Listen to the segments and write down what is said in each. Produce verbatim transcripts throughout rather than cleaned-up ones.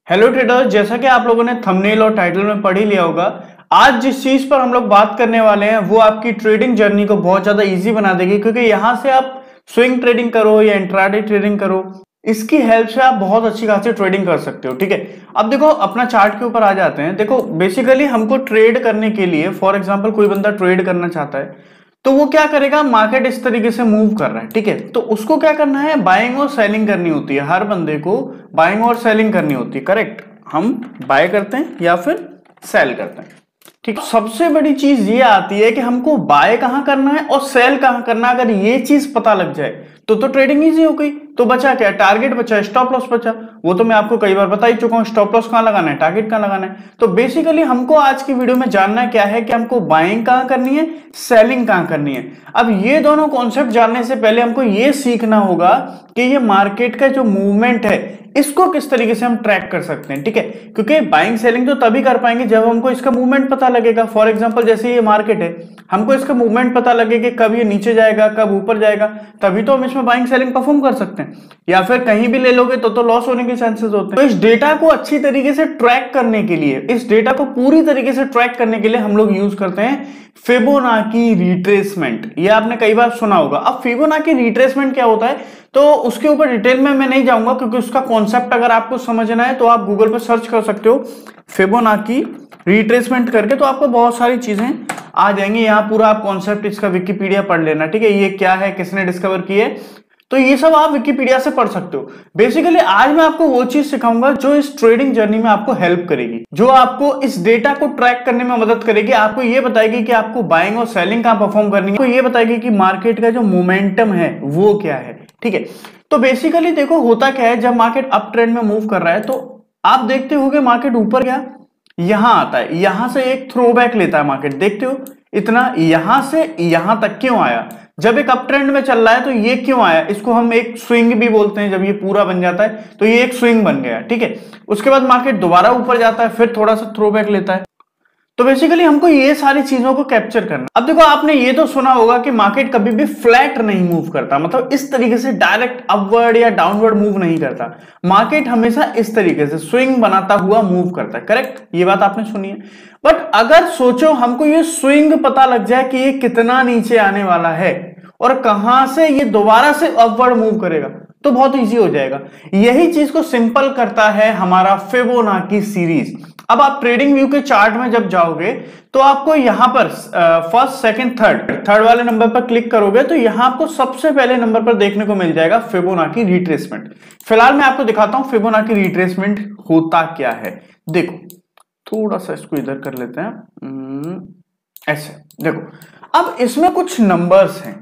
Hello traders, जैसा कि आप लोगों ने थंबनेल और टाइटल में पढ़ ही लिया होगा, आज जिस चीज पर हम लोग बात करने वाले हैं वो आपकी ट्रेडिंग जर्नी को बहुत ज्यादा इजी बना देगी। क्योंकि यहां से आप स्विंग ट्रेडिंग करो या इंट्राडे ट्रेडिंग करो, इसकी हेल्प से आप बहुत अच्छी खासी ट्रेडिंग कर सकते हो। ठीक है, अब देखो अपना चार्ट के ऊपर आ जाते हैं। देखो बेसिकली हमको ट्रेड करने के लिए, फॉर एग्जाम्पल कोई बंदा ट्रेड करना चाहता है तो वो क्या करेगा, मार्केट इस तरीके से मूव कर रहा है, ठीक है, तो उसको क्या करना है, बाइंग और सेलिंग करनी होती है। हर बंदे को बाइंग और सेलिंग करनी होती है, करेक्ट। हम बाय करते हैं या फिर सेल करते हैं, ठीक है। सबसे बड़ी चीज ये आती है कि हमको बाय कहां करना है और सेल कहां करना है। अगर ये चीज पता लग जाए तो तो ट्रेडिंग इजी हो गई। तो बचा क्या, टारगेट बचा, स्टॉप लॉस बचा। वो तो मैं आपको कई बार बता ही चुका हूं, स्टॉप लॉस कहां लगाना है, टारगेट कहां लगाना है। तो बेसिकली हमको आज की वीडियो में जानना क्या है कि हमको बाइंग कहां करनी है, सेलिंग कहां करनी है। अब ये दोनों कॉन्सेप्ट जानने से पहले हमको ये सीखना होगा कि ये मार्केट का जो मूवमेंट है इसको किस तरीके से हम ट्रैक कर सकते हैं, ठीक है। क्योंकि बाइंग सेलिंग तो तभी कर पाएंगे जब हमको इसका मूवमेंट पता लगेगा। फॉर एग्जांपल जैसे ये मार्केट है, हमको इसका मूवमेंट पता लगे कि कब ये नीचे जाएगा, कब ऊपर जाएगा, तभी तो हम इसमें बाइंग सेलिंग परफॉर्म कर सकते हैं। या फिर कहीं भी ले लोगे तो तो लॉस होने के चांसेस होते हैं। तो इस डेटा को अच्छी तरीके से ट्रैक करने के लिए, इस डेटा को पूरी तरीके से ट्रैक करने के लिए हम लोग यूज करते हैं फिबोनाची रिट्रेसमेंट। ये आपने कई बार सुना होगा। अब फिबोनाची रिट्रेसमेंट क्या होता है तो उसके ऊपर डिटेल में मैं नहीं जाऊंगा, क्योंकि उसका कॉन्सेप्ट अगर आपको समझना है तो आप गूगल पे सर्च कर सकते हो फिबोनाची रिट्रेसमेंट करके, तो आपको बहुत सारी चीजें आ जाएंगी। यहाँ पूरा आप कॉन्सेप्ट इसका विकिपीडिया पढ़ लेना, ठीक है। ये क्या है, किसने डिस्कवर की है, तो ये सब आप विकिपीडिया से पढ़ सकते हो। बेसिकली आज मैं आपको वो चीज सिखाऊंगा जो इस ट्रेडिंग जर्नी में आपको हेल्प करेगी, जो आपको इस डेटा को ट्रैक करने में मदद करेगी। आपको ये बताएगी कि आपको बाइंग और सेलिंग कहां परफॉर्म करनी है, आपको ये बताएगी कि मार्केट का जो मोमेंटम है वो क्या है, ठीक है। तो बेसिकली देखो होता क्या है, जब मार्केट अप ट्रेंड में मूव कर रहा है तो आप देखते हो कि मार्केट ऊपर गया, यहां आता है, यहां से एक थ्रो बैक लेता है मार्केट, देखते हो इतना, यहां से यहां तक क्यों आया। जब एक अप ट्रेंड में चल रहा है तो ये क्यों आया, इसको हम एक स्विंग भी बोलते हैं। जब ये पूरा बन जाता है तो ये एक स्विंग बन गया, ठीक है। उसके बाद मार्केट दोबारा ऊपर जाता है, फिर थोड़ा सा थ्रो बैक लेता है। तो बेसिकली हमको ये सारी चीजों को कैप्चर करना। अब देखो आपने ये तो सुना होगा कि मार्केट कभी भी फ्लैट नहीं मूव करता, मतलब इस तरीके से डायरेक्ट अपवर्ड या डाउनवर्ड मूव नहीं करता। मार्केट हमेशा इस तरीके से स्विंग बनाता हुआ मूव करता है, करेक्ट। ये बात आपने सुनी है। बट अगर सोचो हमको ये स्विंग पता लग जाए कि ये कितना नीचे आने वाला है और कहां से ये दोबारा से अपवर्ड मूव करेगा, तो बहुत इजी हो जाएगा। यही चीज को सिंपल करता है हमारा फिबोनाची सीरीज। अब आप ट्रेडिंग व्यू के चार्ट में जब जाओगे तो आपको यहां पर फर्स्ट, सेकंड, थर्ड थर्ड वाले नंबर पर क्लिक करोगे तो यहां आपको सबसे पहले नंबर पर देखने को मिल जाएगा फिबोनाची रिट्रेसमेंट। फिलहाल मैं आपको दिखाता हूं फिबोनाची रिट्रेसमेंट होता क्या है। देखो थोड़ा सा इसको इधर कर लेते हैं, ऐसे देखो। अब इसमें कुछ नंबर्स हैं,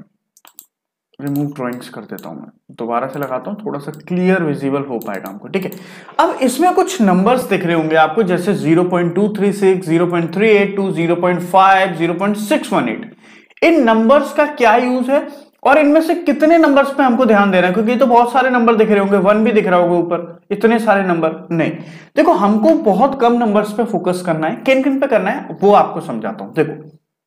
रिमूव ड्राइंग्स कर देता हूं मैं, दोबारा से लगाता हूं, थोड़ा सा क्लियर विजिबल हो पाएगा हमको, ठीक है। अब इसमें कुछ नंबर्स दिख रहे होंगे आपको, जैसे zero point two three six, zero point three eight two, zero point five, zero point six one eight. इन नंबर्स का क्या यूज है और इनमें से कितने नंबर्स पे हमको ध्यान देना है, क्योंकि तो बहुत सारे नंबर दिख रहे होंगे, वन भी दिख रहा होगा ऊपर, इतने सारे नंबर नहीं। देखो हमको बहुत कम नंबर्स पे फोकस करना है। किन किन पे करना है वो आपको समझाता हूं। देखो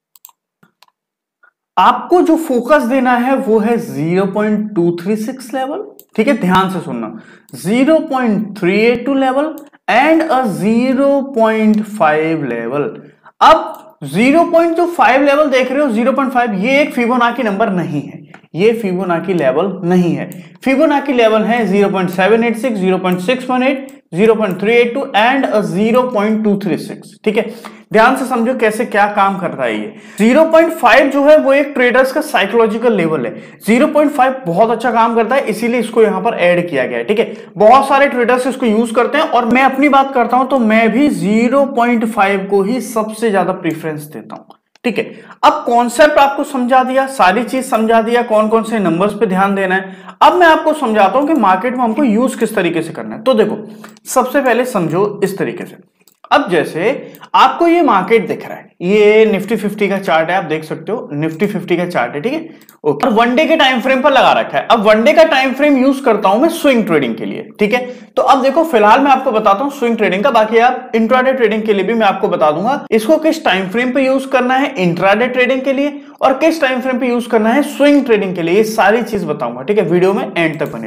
आपको जो फोकस देना है वो है zero point two three six level, ठीक है, ध्यान से सुनना, zero point three eight two level and uh zero point five level. अब ज़ीरो पॉइंट फाइव लेवल देख रहे हो, ज़ीरो पॉइंट फाइव, ये एक फिबोनाची नंबर नहीं है, ये फिबोनाची लेवल नहीं है। फिबोनाची लेवल है zero point seven eight six, zero point six one eight, zero point three eight two and uh zero point two three six, ठीक है। ध्यान से समझो कैसे क्या काम कर रहा है ये। ज़ीरो पॉइंट फाइव जो है वो एक ट्रेडर्स का साइकोलॉजिकल लेवल है। ज़ीरो पॉइंट फाइव बहुत अच्छा काम करता है, इसीलिए इसको यहां पर ऐड किया गया है, ठीक है। बहुत सारे ट्रेडर्स इसको यूज करते हैं और मैं अपनी बात करता हूं तो मैं भी ज़ीरो पॉइंट फाइव को ही सबसे ज्यादा प्रीफरेंस देता हूं, ठीक है। अब कॉन्सेप्ट आपको समझा दिया, सारी चीज समझा दिया, कौन कौन से नंबर्स पे ध्यान देना है। अब मैं आपको समझाता हूं कि मार्केट में हमको यूज किस तरीके से करना है। तो देखो सबसे पहले समझो इस तरीके से। अब जैसे आपको ये मार्केट दिख रहा है, ये निफ्टी फिफ्टी का चार्ट है, आप देख सकते हो निफ्टी फिफ्टी का चार्ट है, ठीक है। ओके, और वन डे के टाइम फ्रेम पर लगा रखा है। अब वन डे का टाइम फ्रेम यूज करता हूं मैं स्विंग ट्रेडिंग के लिए, ठीक है। तो अब देखो फिलहाल मैं आपको बताता हूं स्विंग ट्रेडिंग का, बाकी आप इंट्राडे ट्रेडिंग के लिए भी मैं आपको बता दूंगा इसको किस टाइम फ्रेम पे यूज करना है इंट्राडे ट्रेडिंग के लिए और किस टाइम फ्रेम पे यूज करना है स्विंग ट्रेडिंग के लिए। ये सारी चीज बताऊंगा, ठीक है। वीडियो में एंड तक बने रहो।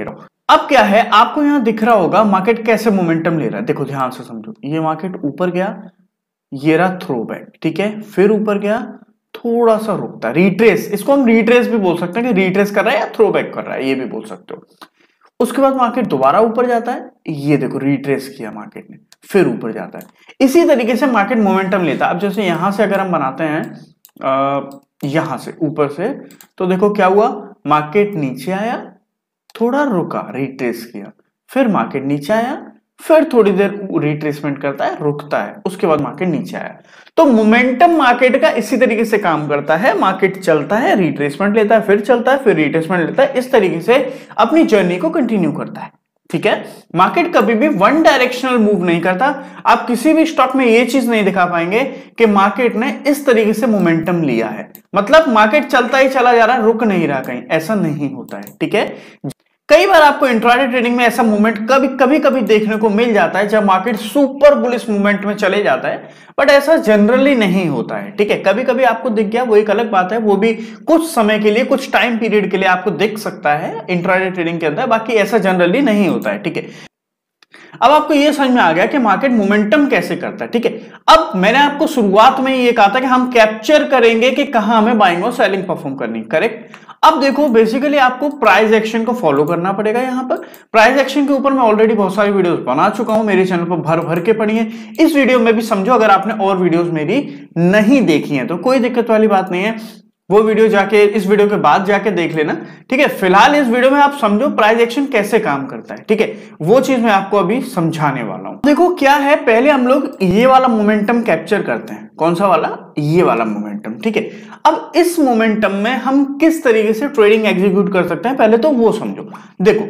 अब क्या है, आपको यहां दिख रहा होगा मार्केट कैसे मोमेंटम ले रहा है। देखो ध्यान से समझो, ये मार्केट ऊपर गया, ये रहा थ्रो बैक, ठीक है, फिर ऊपर गया, थोड़ा सा रुकता है, रिट्रेस, इसको हम रिट्रेस भी बोल सकते हैं कि रिट्रेस कर रहा है या थ्रो बैक कर रहा है, ये भी बोल सकते हो। उसके बाद मार्केट दोबारा ऊपर जाता है, ये देखो रिट्रेस किया मार्केट ने, फिर ऊपर जाता है। इसी तरीके से मार्केट मोमेंटम लेता है। अब जैसे यहां से अगर हम बनाते हैं आ, यहां से ऊपर से, तो देखो क्या हुआ, मार्केट नीचे आया, थोड़ा रुका, रिट्रेस किया, फिर मार्केट नीचे आया, फिर थोड़ी देर रिट्रेसमेंट करता है, रुकता है, उसके बाद मार्केट नीचे आया। तो मोमेंटम मार्केट का इसी तरीके से काम करता है, मार्केट चलता है, रिट्रेसमेंट लेता है, फिर चलता है, फिर रिट्रेसमेंट लेता है, इस तरीके से अपनी जर्नी को कंटिन्यू करता है, ठीक है। मार्केट कभी भी वन डायरेक्शनल मूव नहीं करता। आप किसी भी स्टॉक में ये चीज नहीं दिखा पाएंगे कि मार्केट ने इस तरीके से मोमेंटम लिया है, मतलब मार्केट चलता ही चला जा रहा है, रुक नहीं रहा कहीं, ऐसा नहीं होता है, ठीक है। कई बार आपको इंट्राडे ट्रेडिंग में ऐसा मूवमेंट कभी कभी कभी देखने को मिल जाता है जब मार्केट सुपर बुलिश मूवमेंट में चले जाता है, बट ऐसा जनरली नहीं होता है, ठीक है। कभी कभी आपको दिख गया वो एक अलग बात है, वो भी कुछ समय के लिए, कुछ टाइम पीरियड के लिए आपको दिख सकता है इंट्राडे ट्रेडिंग के अंदर, बाकी ऐसा जनरली नहीं होता है, ठीक है। अब आपको यह समझ में आ गया कि मार्केट मोमेंटम कैसे करता है, ठीक है। अब मैंने आपको शुरुआत में ये कहा था कि हम कैप्चर करेंगे कि कहां हमें बाइंग और सेलिंग परफॉर्म करनी, करेक्ट। अब देखो बेसिकली आपको प्राइस एक्शन को फॉलो करना पड़ेगा। यहां पर प्राइस एक्शन के ऊपर मैं ऑलरेडी बहुत सारी वीडियोस बना चुका हूं, मेरे चैनल पर भर भर के पड़ी है। इस वीडियो में भी समझो, अगर आपने और वीडियोस मेरी नहीं देखी है तो कोई दिक्कत वाली बात नहीं है, वो वीडियो जाके इस वीडियो के बाद जाके देख लेना, ठीक है। फिलहाल इस वीडियो में आप समझो प्राइस एक्शन कैसे काम करता है, ठीक है, वो चीज मैं आपको अभी समझाने वाला हूं। देखो क्या है, पहले हम लोग ये वाला मोमेंटम कैप्चर करते हैं। कौन सा वाला? ये वाला मोमेंटम, ठीक है। अब इस मोमेंटम में हम किस तरीके से ट्रेडिंग एग्जीक्यूट कर सकते हैं, पहले तो वो समझो। देखो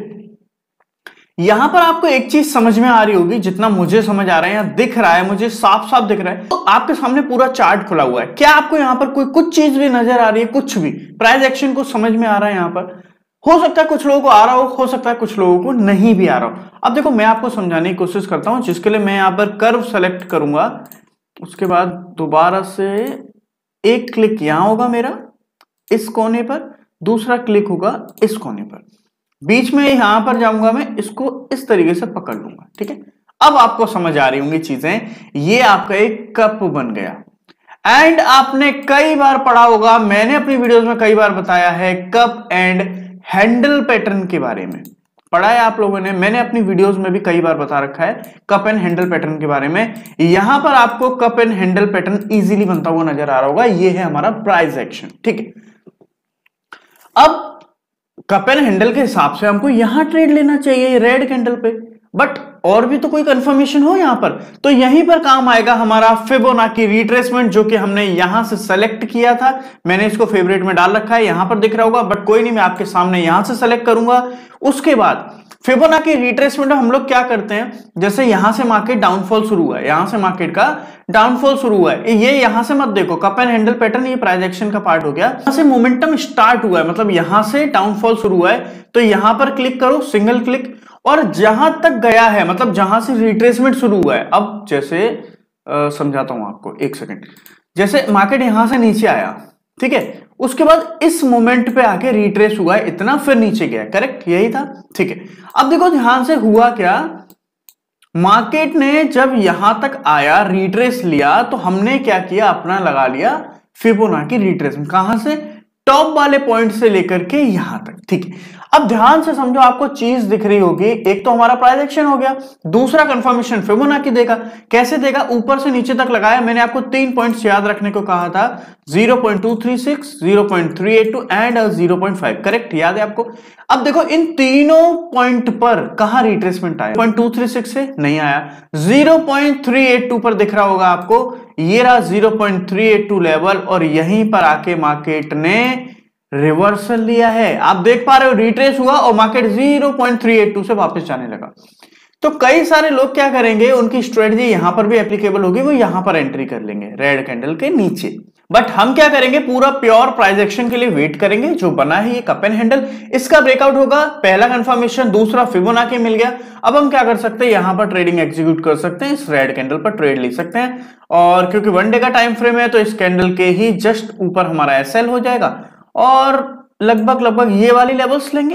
यहां पर आपको एक चीज समझ में आ रही होगी, जितना मुझे समझ आ रहा है, यहां दिख रहा है, मुझे साफ साफ दिख रहा है। तो आपके सामने पूरा चार्ट खुला हुआ है, क्या आपको यहां पर कोई कुछ चीज भी नजर आ रही है? कुछ भी प्राइस एक्शन को समझ में आ रहा है? यहां पर हो सकता है कुछ लोगों को आ रहा हो, हो सकता है कुछ लोगों को नहीं भी आ रहा हो। अब देखो मैं आपको समझाने की कोशिश करता हूं, जिसके लिए मैं यहां पर कर्व सेलेक्ट करूंगा, उसके बाद दोबारा से एक क्लिक यहां होगा मेरा इस कोने पर, दूसरा क्लिक होगा इस कोने पर, बीच में यहां पर जाऊंगा मैं, इसको इस तरीके से पकड़ लूंगा, ठीक है। अब आपको समझ आ रही होंगी चीजें। ये आपका एक कप बन गया, एंड आपने कई बार पढ़ा होगा, मैंने अपनी वीडियोस में कई बार बताया है कप एंड हैंडल पैटर्न के बारे में, पढ़ा है आप लोगों ने, मैंने अपनी वीडियोस में भी कई बार बता रखा है कप एंड हैंडल पैटर्न के बारे में। यहां पर आपको cup and handle pattern easily बनता हुआ नजर आ रहा होगा, ये है हमारा प्राइस एक्शन, ठीक है। अब कप एंड हैंडल के हिसाब से हमको यहां ट्रेड लेना चाहिए रेड कैंडल पे, बट और भी तो कोई कंफर्मेशन हो यहां पर, तो यहीं पर काम आएगा हमारा फिबोनाची रिट्रेसमेंट, जो कि हमने यहां से सेलेक्ट किया था। मैंने इसको फेवरेट में डाल रखा है, यहां पर दिख रहा होगा, बट कोई नहीं, मैं आपके सामने यहां से सेलेक्ट करूंगा। उसके बाद फिबोनाची रिट्रेसमेंट हम लोग क्या करते हैं, जैसे यहां से मार्केट डाउनफॉल शुरू हुआ है, यहां से मार्केट का डाउनफॉल शुरू हुआ है, ये यहां से मत देखो, कप एंड हैंडल पैटर्न ये प्राइस एक्शन का पार्ट हो गया, यहां से मोमेंटम स्टार्ट हुआ है, मतलब यहां से डाउनफॉल शुरू हुआ है, तो यहां पर क्लिक करो, सिंगल क्लिक, और जहां तक गया है, मतलब जहां से रिट्रेसमेंट शुरू हुआ है। अब जैसे आ, समझाता हूं आपको, एक सेकेंड, जैसे मार्केट यहां से नीचे आया, ठीक है, उसके बाद इस मोमेंट पे आके रिट्रेस हुआ है इतना, फिर नीचे गया, करेक्ट, यही था, ठीक है। अब देखो ध्यान से हुआ क्या, मार्केट ने जब यहां तक आया, रिट्रेस लिया, तो हमने क्या किया, अपना लगा लिया फिबोनाची रिट्रेसमेंट, कहां से, टॉप वाले पॉइंट से लेकर के यहां तक, ठीक है। अब ध्यान से समझो, आपको चीज दिख रही होगी, एक तो हमारा प्राइस एक्शन हो गया, दूसरा कंफर्मेशन फिबोनाची देगा। कैसे देगा, ऊपर से नीचे तक लगाया, मैंने आपको तीन पॉइंट्स याद रखने को कहा था, zero point two three six, zero point three eight two and zero point five, correct, याद है आपको। अब देखो इन तीनों पॉइंट पर कहां रिट्रेसमेंट आया, पॉइंट टू थ्री सिक्स से नहीं आया, zero point three eight two पर दिख रहा होगा आपको, ये रहा zero point three eight two level, और यहीं पर आके मार्केट ने रिवर्सल लिया है। आप देख पा रहे हो, रिट्रेस हुआ और market zero point three eight two से वापस जाने लगा। तो कई सारे लोग क्या करेंगे, उनकी स्ट्रेटजी यहां पर भी एप्लीकेबल होगी, वो यहां पर एंट्री कर लेंगे रेड कैंडल के नीचे, बट हम क्या करेंगे, पूरा प्योर प्राइस एक्शन के लिए वेट करेंगे। जो बना है ये कप एंड हैंडल, इसका ब्रेकआउट होगा, पहला कंफर्मेशन, दूसरा फिबोनाची मिल गया। अब हम क्या कर सकते हैं, यहां पर ट्रेडिंग एग्जीक्यूट कर सकते हैं, इस रेड कैंडल पर ट्रेड ले सकते हैं, और क्योंकि वन डे का टाइम फ्रेम है, तो इस कैंडल के ही जस्ट ऊपर हमारा एसएल हो जाएगा, और लगभग लगभग ये वाली लेवल्स लेंगे,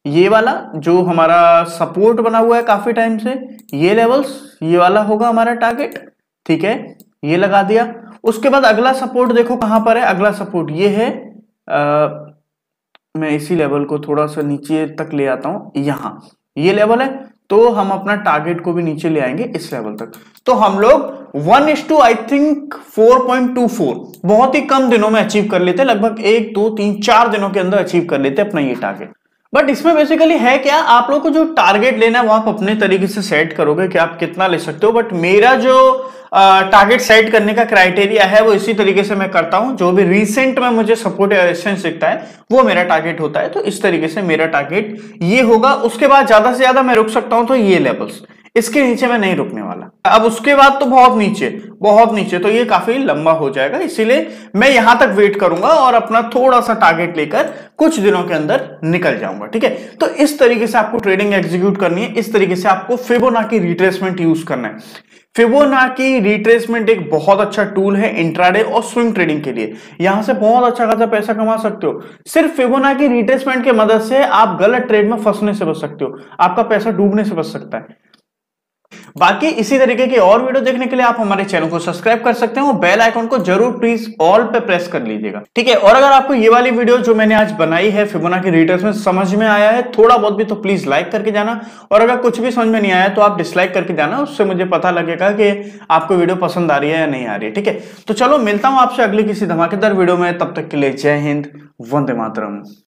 ये वाला जो हमारा सपोर्ट बना हुआ है काफी टाइम से, ये लेवल्स, ये वाला होगा हमारा टारगेट, ठीक है, ये लगा दिया। उसके बाद अगला सपोर्ट देखो कहां पर है, अगला सपोर्ट ये है, आ, मैं इसी लेवल को थोड़ा सा नीचे तक ले आता हूं, यहां ये लेवल है, तो हम अपना टारगेट को भी नीचे ले आएंगे इस लेवल तक। तो हम लोग one is to I think four point two four बहुत ही कम दिनों में अचीव कर लेते, लगभग एक दो तीन चार दिनों के अंदर अचीव कर लेते अपना ये टारगेट। बट इसमें बेसिकली है क्या, आप लोग को जो टारगेट लेना है वो आप अपने तरीके से सेट करोगे कि आप कितना ले सकते हो। बट मेरा जो टारगेट सेट करने का क्राइटेरिया है वो इसी तरीके से मैं करता हूं, जो भी रिसेंट में मुझे सपोर्ट या रेजिस्टेंस दिखता है वो मेरा टारगेट होता है। तो इस तरीके से मेरा टारगेट ये होगा। उसके बाद ज्यादा से ज्यादा मैं रुक सकता हूं तो ये लेवल्स, इसके नीचे मैं नहीं रुकने वाला। अब उसके बाद तो बहुत नीचे, बहुत नीचे तो ये काफी लंबा हो जाएगा, इसीलिए मैं यहां तक वेट करूंगा और अपना थोड़ा सा टारगेट लेकर कुछ दिनों के अंदर निकल जाऊंगा, ठीक है। तो इस तरीके से आपको ट्रेडिंग एग्जीक्यूट करनी है, इस तरीके से आपको फिबोनाची रिट्रेसमेंट यूज करना है। फिबोनाची रिट्रेसमेंट एक बहुत अच्छा टूल है इंट्राडे और स्विंग ट्रेडिंग के लिए, यहां से बहुत अच्छा खासा पैसा कमा सकते हो। सिर्फ फिबोनाची रिट्रेसमेंट की मदद से आप गलत ट्रेड में फंसने से बच सकते हो, आपका पैसा डूबने से बच सकता है। बाकी इसी तरीके की और वीडियो देखने के लिए आप हमारे चैनल को सब्सक्राइब कर सकते हो, बेल आइकन को जरूर प्लीज ऑल पे प्रेस कर लीजिएगा, ठीक है। और अगर आपको ये वाली वीडियो जो मैंने आज बनाई है फिबोनाची रिट्रेसमेंट समझ में आया है थोड़ा बहुत भी, तो प्लीज लाइक करके जाना, और अगर कुछ भी समझ में नहीं आया तो आप डिसलाइक करके जाना, उससे मुझे पता लगेगा कि आपको वीडियो पसंद आ रही है या नहीं आ रही है, ठीक है। तो चलो मिलता हूं आपसे अगली किसी धमाकेदार वीडियो में, तब तक के लिए जय हिंद, वंदे मातरम।